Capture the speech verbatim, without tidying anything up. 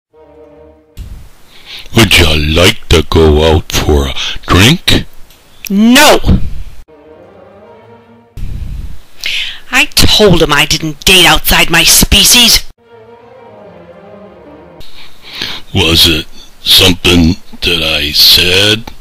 Would you like to go out for a drink? No! I told him I didn't date outside my species. Was it something that I said?